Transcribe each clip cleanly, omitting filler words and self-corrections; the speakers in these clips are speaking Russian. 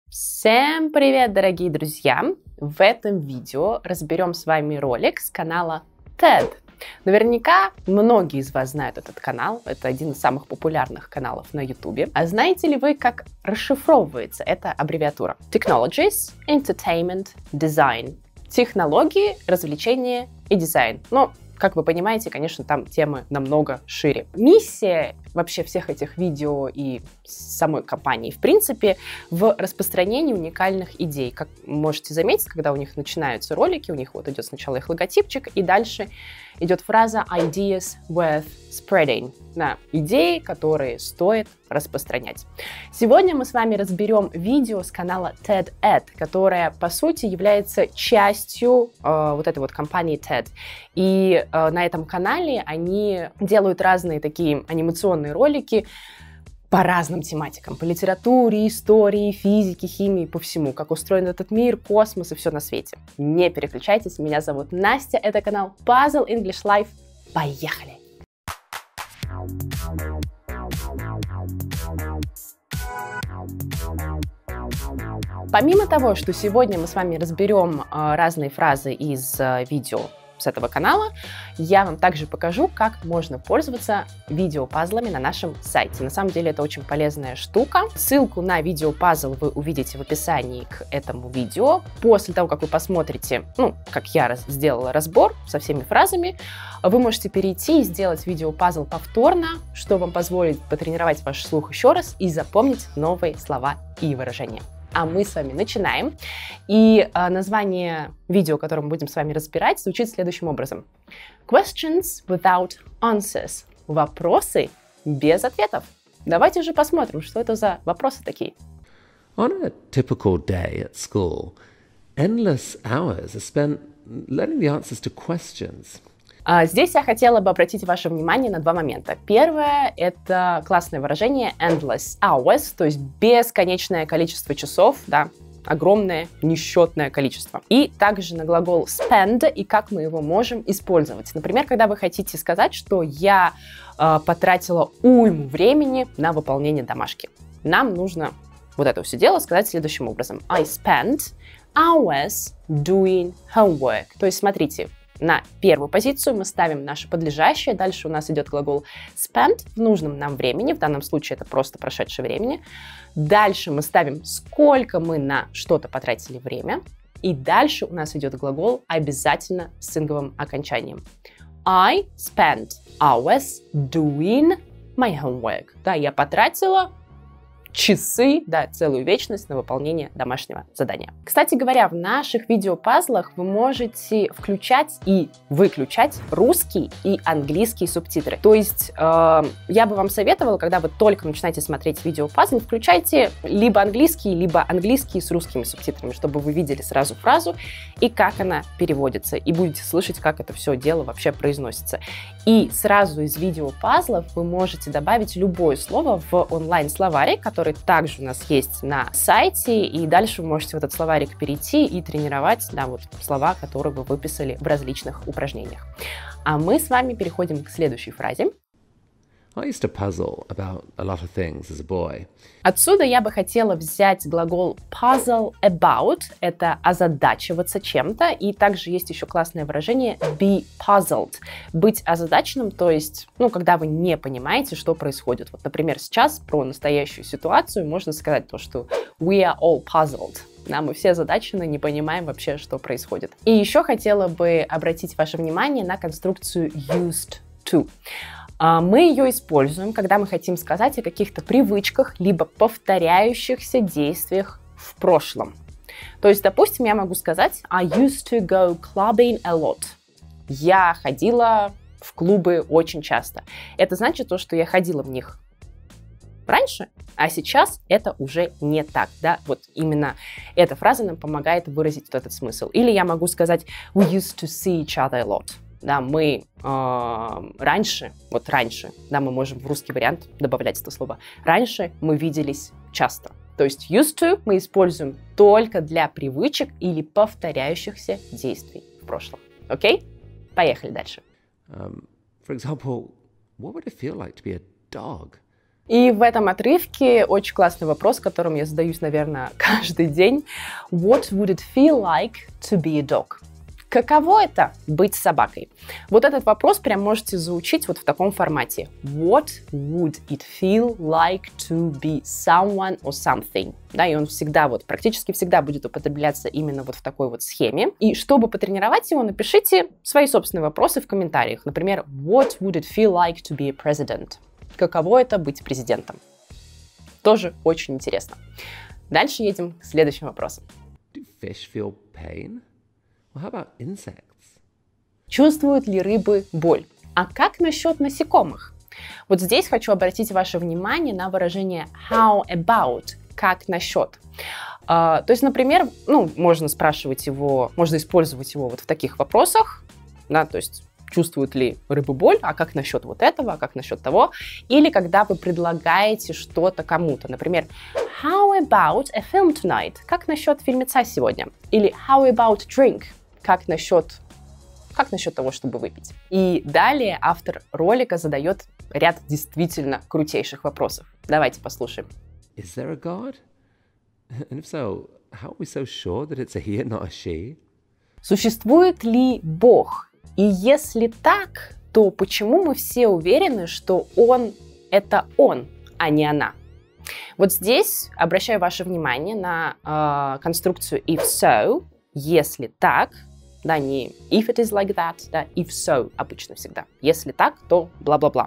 Всем привет, дорогие друзья! В этом видео разберем с вами ролик с канала TED. Наверняка многие из вас знают этот канал, это один из самых популярных каналов на YouTube. А знаете ли вы, как расшифровывается эта аббревиатура? Technologies, Entertainment, Design. Технологии, развлечения и дизайн. Но, как вы понимаете, конечно, там темы намного шире. Миссия вообще всех этих видео и самой компании, в принципе, в распространении уникальных идей. Как можете заметить, когда у них начинаются ролики, у них вот идет сначала их логотипчик, и дальше идет фраза «ideas worth spreading». На идеи, которые стоит распространять. Сегодня мы с вами разберем видео с канала TED-Ed, которая, по сути, является частью вот этой вот компании TED. И на этом канале они делают разные такие анимационные ролики по разным тематикам. По литературе, истории, физике, химии, по всему. Как устроен этот мир, космос и все на свете. Не переключайтесь, меня зовут Настя, это канал Puzzle English Life. Поехали! Помимо того, что сегодня мы с вами разберем разные фразы из видео с этого канала, я вам также покажу, как можно пользоваться видеопазлами на нашем сайте. На самом деле это очень полезная штука. Ссылку на видеопазл вы увидите в описании к этому видео. После того, как вы посмотрите, как я сделала разбор со всеми фразами, вы можете перейти и сделать видеопазл повторно, что вам позволит потренировать ваш слух еще раз и запомнить новые слова и выражения. А мы с вами начинаем. И название видео, которое мы будем с вами разбирать, звучит следующим образом. Questions without answers. Вопросы без ответов. Давайте же посмотрим, что это за вопросы такие. On a typical day at school, endless hours are spent learning the answers to questions. Здесь я хотела бы обратить ваше внимание на два момента. Первое – это классное выражение endless hours, то есть бесконечное количество часов, да, огромное несчетное количество. И также на глагол spend и как мы его можем использовать. Например, когда вы хотите сказать, что я потратила уйму времени на выполнение домашки. Нам нужно вот это все дело сказать следующим образом. I spent hours doing homework. То есть, смотрите, на первую позицию мы ставим наше подлежащее, дальше у нас идет глагол spent в нужном нам времени, в данном случае это просто прошедшее времени. Дальше мы ставим, сколько мы на что-то потратили время, и дальше у нас идет глагол обязательно с инговым окончанием. I spent hours doing my homework. Да, я потратила часы, да, целую вечность на выполнение домашнего задания. Кстати говоря, в наших видеопазлах вы можете включать и выключать русский и английские субтитры. То есть я бы вам советовала, когда вы только начинаете смотреть видеопазл, включайте либо английские с русскими субтитрами, чтобы вы видели сразу фразу и как она переводится, и будете слышать, как это все дело вообще произносится. И сразу из видеопазлов вы можете добавить любое слово в онлайн-словарик, который также у нас есть на сайте, и дальше вы можете в этот словарик перейти и тренировать, да, вот слова, которые вы выписали в различных упражнениях. А мы с вами переходим к следующей фразе. I used to puzzle about a lot of things as a boy. Отсюда я бы хотела взять глагол puzzle about, это озадачиваться чем-то, и также есть еще классное выражение be puzzled, быть озадаченным, то есть, когда вы не понимаете, что происходит. Вот, например, сейчас про настоящую ситуацию можно сказать то, что we are all puzzled. Да, мы все озадачены, не понимаем вообще, что происходит. И еще хотела бы обратить ваше внимание на конструкцию used to. Мы ее используем, когда мы хотим сказать о каких-то привычках, либо повторяющихся действиях в прошлом. То есть, допустим, я могу сказать I used to go clubbing a lot. Я ходила в клубы очень часто. Это значит то, что я ходила в них раньше, а сейчас это уже не так. Да? Вот именно эта фраза нам помогает выразить вот этот смысл. Или я могу сказать We used to see each other a lot. Да, мы раньше, да, мы можем в русский вариант добавлять это слово. Раньше мы виделись часто. То есть used to мы используем только для привычек или повторяющихся действий в прошлом. Окей? Поехали дальше. For example, what would it feel like to be a dog? И в этом отрывке очень классный вопрос, которым я задаюсь, наверное, каждый день. What would it feel like to be a dog? Каково это быть собакой? Вот этот вопрос прям можете заучить вот в таком формате. What would it feel like to be someone or something? Да, и он всегда, вот практически всегда будет употребляться именно вот в такой вот схеме. И чтобы потренировать его, напишите свои собственные вопросы в комментариях. Например, what would it feel like to be a president? Каково это быть президентом? Тоже очень интересно. Дальше едем к следующим вопросам. Do fish feel pain? Well, how about insects? Чувствуют ли рыбы боль? А как насчет насекомых? Вот здесь хочу обратить ваше внимание на выражение how about, как насчет. То есть, например, можно спрашивать его, можно использовать его вот в таких вопросах, да, то есть чувствуют ли рыбы боль, а как насчет вот этого, а как насчет того, или когда вы предлагаете что-то кому-то, например, how about a film tonight, как насчет фильмеца сегодня, или how about drink, как насчет того, чтобы выпить. И далее автор ролика задает ряд действительно крутейших вопросов. Давайте послушаем. Is there a God? And if so, how are we so sure that it's a he and not a she? Существует ли Бог? И если так, то почему мы все уверены, что Он – это Он, а не она? Вот здесь обращаю ваше внимание на конструкцию if so, если так, да, не if it is like that, да, if so обычно всегда. Если так, то бла-бла-бла.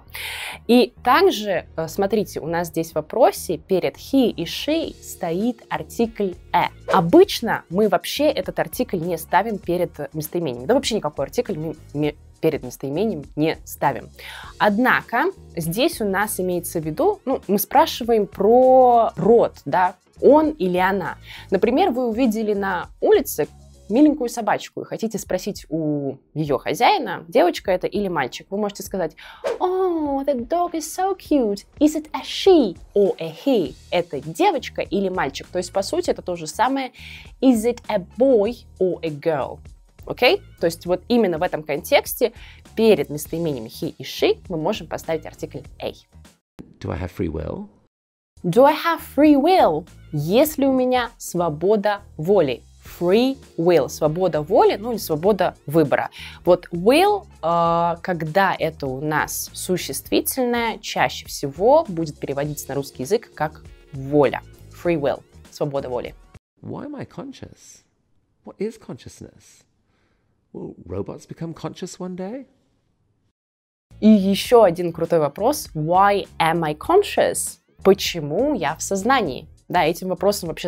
И также, смотрите, у нас здесь в вопросе перед he и she стоит артикль a. Обычно мы вообще этот артикль не ставим перед местоимением. Да вообще никакой артикль мы перед местоимением не ставим. Однако здесь у нас имеется в виду, мы спрашиваем про род, да, он или она. Например, вы увидели на улице миленькую собачку и хотите спросить у ее хозяина, девочка это или мальчик, вы можете сказать «Oh, that dog is so cute. Is it a she or a he?» Это девочка или мальчик. То есть, по сути, это то же самое «Is it a boy or a girl?» Окей? То есть, вот именно в этом контексте перед местоимением he и she мы можем поставить артикль a. Do I have free will? Do I have free will? Есть ли у меня свобода воли? Free will, свобода воли, или свобода выбора. Вот will, когда это у нас существительное, чаще всего будет переводиться на русский язык как воля. Free will, свобода воли. Why am I conscious? What is consciousness? Will robots become conscious one day? И еще один крутой вопрос. Why am I conscious? Почему я в сознании? Да, этим вопросом вообще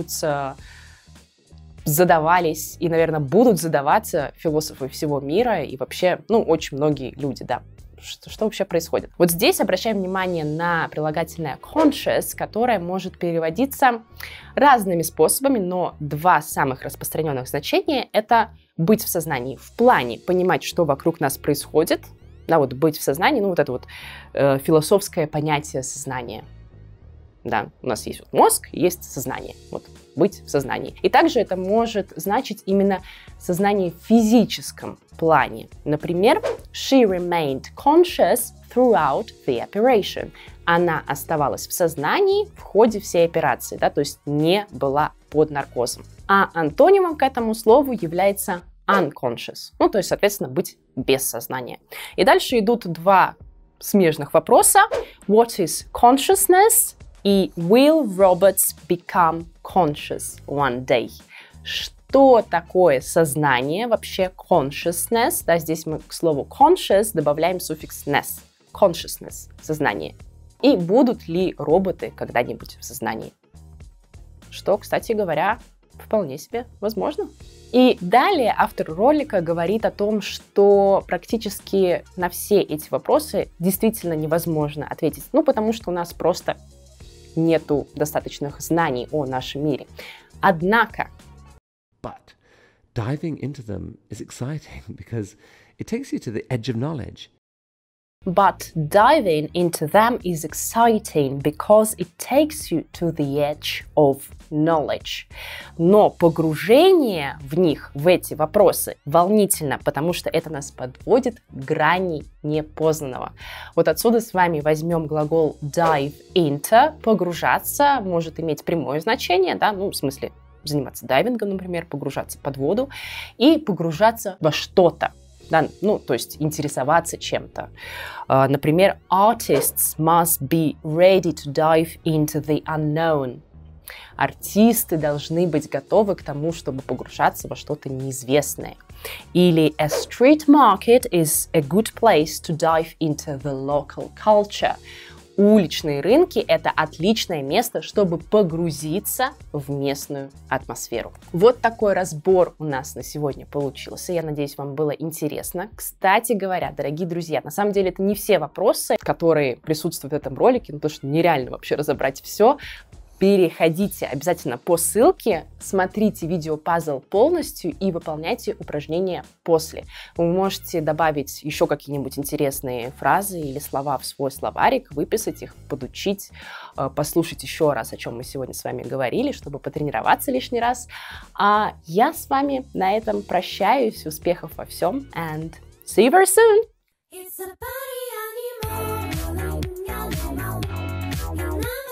задавались и, наверное, будут задаваться философы всего мира и вообще, очень многие люди, да. Что вообще происходит? Вот здесь обращаем внимание на прилагательное conscious, которое может переводиться разными способами, но два самых распространенных значения – это быть в сознании в плане понимать, что вокруг нас происходит, да, вот быть в сознании, вот это вот философское понятие сознания. Да, у нас есть мозг, есть сознание. Вот, быть в сознании. И также это может значить именно сознание в физическом плане. Например, she remained conscious throughout the operation. Она оставалась в сознании в ходе всей операции, да, то есть не была под наркозом. А антонимом к этому слову является unconscious. То есть, соответственно, быть без сознания. И дальше идут два смежных вопроса. What is consciousness? И will robots become conscious one day? Что такое сознание, вообще consciousness? Да, здесь мы к слову conscious добавляем суффикс ness. Consciousness, сознание. И будут ли роботы когда-нибудь в сознании? Что, кстати говоря, вполне себе возможно. И далее автор ролика говорит о том, что практически на все эти вопросы действительно невозможно ответить. Потому что у нас просто нету достаточных знаний о нашем мире. Однако, but diving into them is exciting because it takes you to the edge of knowledge. but diving into them is exciting because it takes you to the edge of knowledge. Но погружение в них, в эти вопросы, волнительно, потому что это нас подводит к грани непознанного. Вот отсюда с вами возьмем глагол dive into, погружаться, может иметь прямое значение, да, ну, в смысле, заниматься дайвингом, например, погружаться под воду и погружаться во что-то. Да, ну, то есть интересоваться чем-то. Например, artists must be ready to dive into the unknown. Артисты должны быть готовы к тому, чтобы погружаться во что-то неизвестное. Или a street market is a good place to dive into the local culture. Уличные рынки – это отличное место, чтобы погрузиться в местную атмосферу. Вот такой разбор у нас на сегодня получился. Я надеюсь, вам было интересно. Кстати говоря, дорогие друзья, на самом деле это не все вопросы, которые присутствуют в этом ролике, потому что нереально вообще разобрать все. Переходите обязательно по ссылке, смотрите видео-пазл полностью и выполняйте упражнения после. Вы можете добавить еще какие-нибудь интересные фразы или слова в свой словарик, выписать их, подучить, послушать еще раз, о чем мы сегодня с вами говорили, чтобы потренироваться лишний раз. А я с вами на этом прощаюсь. Успехов во всем and see you very soon!